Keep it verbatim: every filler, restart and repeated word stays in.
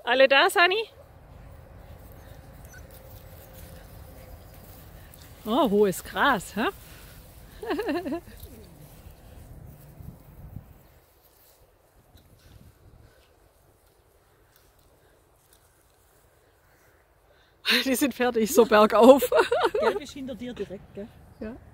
Alle da, Sani? Oh, hohes Gras, hä? Die sind fertig, so bergauf. Gelb ist hinter dir direkt, gell? Ja.